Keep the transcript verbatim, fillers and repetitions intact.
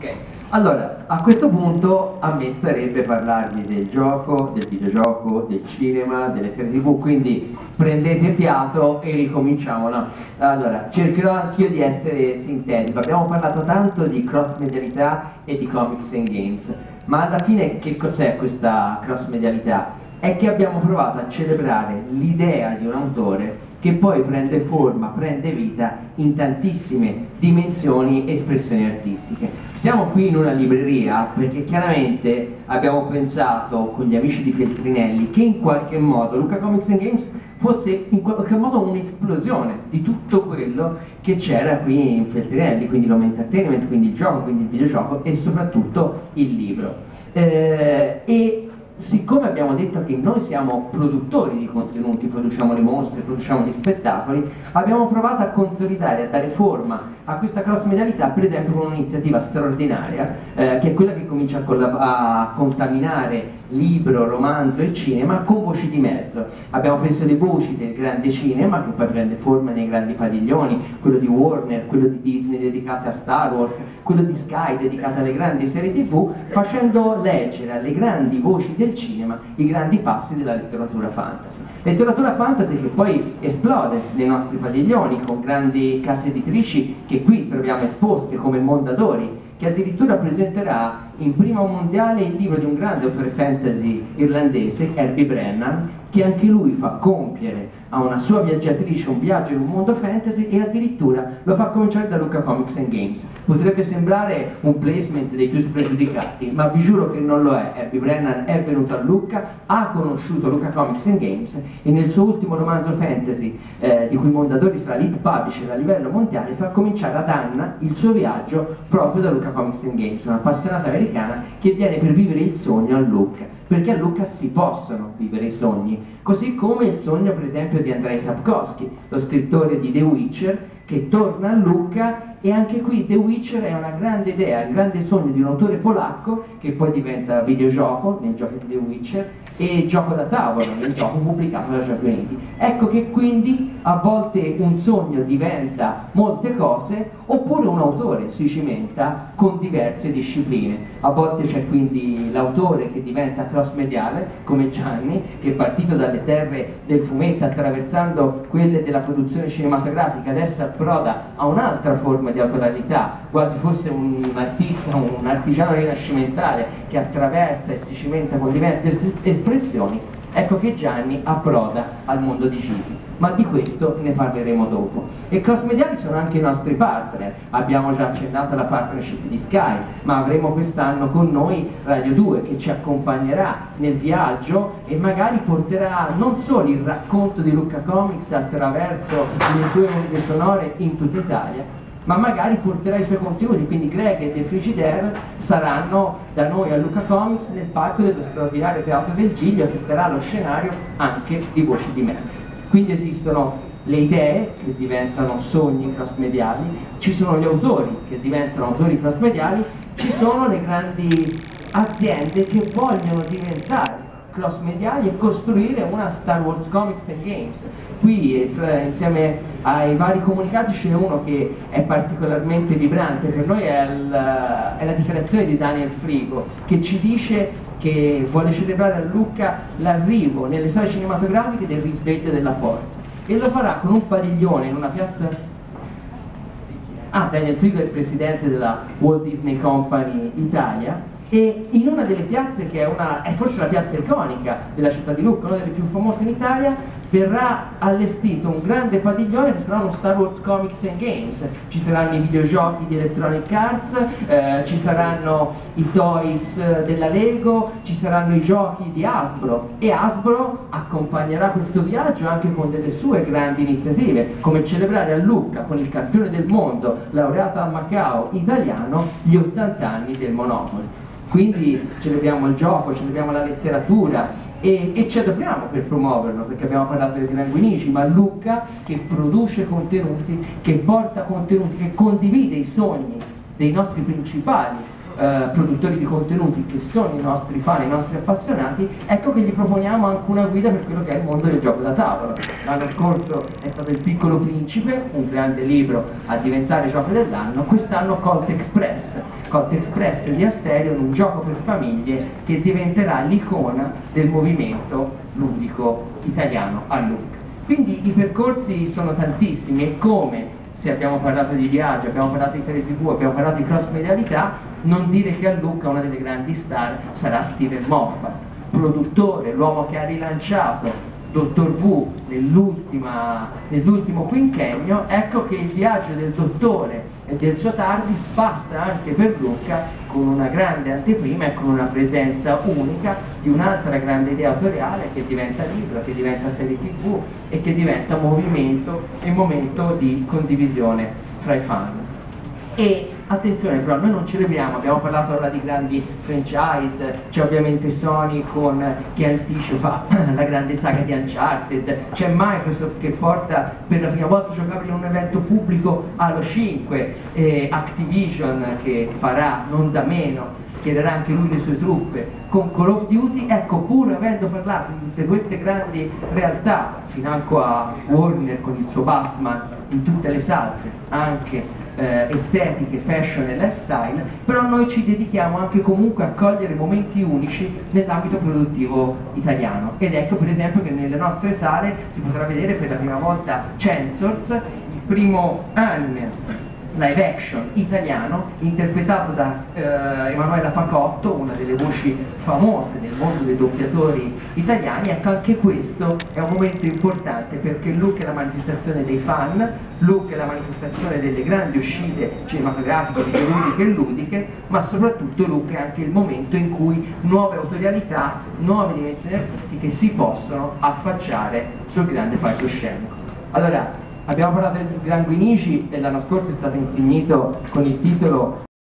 Ok, allora a questo punto a me starebbe parlarvi del gioco, del videogioco, del cinema, delle serie tv, quindi prendete fiato e ricominciamo, no? Allora, cercherò anch'io di essere sintetico. Abbiamo parlato tanto di cross-medialità e di comics and games, ma alla fine che cos'è questa cross-medialità? È che abbiamo provato a celebrare l'idea di un autore che poi prende forma, prende vita in tantissime dimensioni e espressioni artistiche. Siamo qui in una libreria perché chiaramente abbiamo pensato con gli amici di Feltrinelli che in qualche modo Lucca Comics and Games fosse in qualche modo un'esplosione di tutto quello che c'era qui in Feltrinelli, quindi l'home entertainment, quindi il gioco, quindi il videogioco e soprattutto il libro. Eh, e siccome abbiamo detto che noi siamo produttori di contenuti, produciamo le mostre, produciamo gli spettacoli, abbiamo provato a consolidare, a dare forma a questa cross-medialità, per esempio con un'iniziativa straordinaria, eh, che è quella che comincia a, a contaminare libro, romanzo e cinema con voci di mezzo. Abbiamo preso le voci del grande cinema, che poi prende forma nei grandi padiglioni, quello di Warner, quello di Disney dedicato a Star Wars, quello di Sky dedicato alle grandi serie tv, facendo leggere alle grandi voci del cinema i grandi passi della letteratura fantasy. Letteratura fantasy che poi esplode nei nostri padiglioni con grandi case editrici che qui troviamo esposte come Mondadori, che addirittura presenterà in prima mondiale il libro di un grande autore fantasy irlandese, Herbie Brennan, che anche lui fa compiere a una sua viaggiatrice un viaggio in un mondo fantasy e addirittura lo fa cominciare da Lucca Comics and Games. Potrebbe sembrare un placement dei più spregiudicati, ma vi giuro che non lo è. Herbie Brennan è venuto a Lucca, ha conosciuto Lucca Comics and Games e nel suo ultimo romanzo fantasy, eh, di cui Mondadori sarà lead publisher a livello mondiale, fa cominciare ad Anna il suo viaggio proprio da Lucca Comics and Games, un'appassionata americana che viene per vivere il sogno a Lucca, perché a Lucca si possono vivere i sogni, così come il sogno per esempio di Andrzej Sapkowski, lo scrittore di The Witcher, che torna a Lucca. E anche qui The Witcher è una grande idea, il grande sogno di un autore polacco che poi diventa videogioco nel gioco di The Witcher e gioco da tavolo nel gioco pubblicato da Giochi Uniti. Ecco che quindi a volte un sogno diventa molte cose, oppure un autore si cimenta con diverse discipline. A volte c'è quindi l'autore che diventa cross-mediale, come Gianni, che è partito dalle terre del fumetto attraversando quelle della produzione cinematografica, adesso approda a un'altra forma di autoralità, quasi fosse un artista, un artigiano rinascimentale che attraversa e si cimenta con diverse espressioni. Ecco che Gianni approda al mondo di Gigi, ma di questo ne parleremo dopo. E cross-mediali sono anche i nostri partner. Abbiamo già accennato alla partnership di Sky, ma avremo quest'anno con noi Radio due che ci accompagnerà nel viaggio e magari porterà non solo il racconto di Lucca Comics attraverso le sue onde sonore in tutta Italia, ma magari porterà i suoi contenuti, quindi Greg e The Frigidaire saranno da noi a Lucca Comics nel palco dello straordinario Teatro del Giglio, che sarà lo scenario anche di Voci di Mezzo. Quindi esistono le idee che diventano sogni cross-mediali, ci sono gli autori che diventano autori cross-mediali, ci sono le grandi aziende che vogliono diventare cross-mediali e costruire una Star Wars Comics and Games. Qui eh, insieme ai vari comunicati ce n'è uno che è particolarmente vibrante, per noi è, il, è la dichiarazione di Daniel Frigo, che ci dice che vuole celebrare a Lucca l'arrivo nelle sale cinematografiche del risveglio della forza, e lo farà con un padiglione in una piazza. Ah, Daniel Frigo è il presidente della Walt Disney Company Italia, e in una delle piazze che è, una, è forse la piazza iconica della città di Lucca, una delle più famose in Italia, verrà allestito un grande padiglione che sarà uno Star Wars Comics and Games. Ci saranno i videogiochi di Electronic Arts, eh, ci saranno i toys della Lego, ci saranno i giochi di Hasbro, e Hasbro accompagnerà questo viaggio anche con delle sue grandi iniziative, come celebrare a Lucca con il campione del mondo laureato a Macao italiano gli ottanta anni del Monopoly. Quindi celebriamo il gioco, celebriamo la letteratura e, e ci adoperiamo per promuoverlo, perché abbiamo parlato di Languinici, ma Lucca che produce contenuti, che porta contenuti, che condivide i sogni dei nostri principali eh, produttori di contenuti che sono i nostri fan, i nostri appassionati, ecco che gli proponiamo anche una guida per quello che è il mondo del gioco da tavolo. L'anno scorso è stato Il Piccolo Principe, un grande libro a diventare gioco dell'anno, quest'anno Colt Express. Colt Express di Asterion, un gioco per famiglie che diventerà l'icona del movimento ludico italiano a Lucca. Quindi i percorsi sono tantissimi e come, se abbiamo parlato di viaggio, abbiamo parlato di serie tv, abbiamo parlato di cross medialità, non dire che a Lucca una delle grandi star sarà Steven Moffat, produttore, l'uomo che ha rilanciato Dottor Who nell'ultimo quinquennio. Ecco che il viaggio del dottore e del suo TARDIS passa anche per Lucca con una grande anteprima e con una presenza unica di un'altra grande idea autoriale che diventa libro, che diventa serie tv e che diventa movimento e momento di condivisione fra i fan. E attenzione però, noi non celebriamo, abbiamo parlato ora di grandi franchise, c'è ovviamente Sony con, che anticipa la grande saga di Uncharted, c'è Microsoft che porta per la prima volta giocabile in un evento pubblico Halo cinque, e Activision che farà non da meno, schiererà anche lui le sue truppe con Call of Duty. Ecco, pur avendo parlato di tutte queste grandi realtà, financo a Warner con il suo Batman in tutte le salse, anche Eh, estetiche, fashion e lifestyle, però noi ci dedichiamo anche comunque a cogliere momenti unici nell'ambito produttivo italiano, ed ecco per esempio che nelle nostre sale si potrà vedere per la prima volta Censors, il primo anime live action italiano interpretato da eh, Emanuela Pacotto, una delle voci famose del mondo dei doppiatori italiani. Ecco, anche questo è un momento importante perché Lucca è la manifestazione dei fan, Lucca è la manifestazione delle grandi uscite cinematografiche, videoludiche e ludiche, ma soprattutto Lucca è anche il momento in cui nuove autorialità, nuove dimensioni artistiche si possono affacciare sul grande palcoscenico. Allora, abbiamo parlato del Gran Guinici e l'anno scorso è stato insignito con il titolo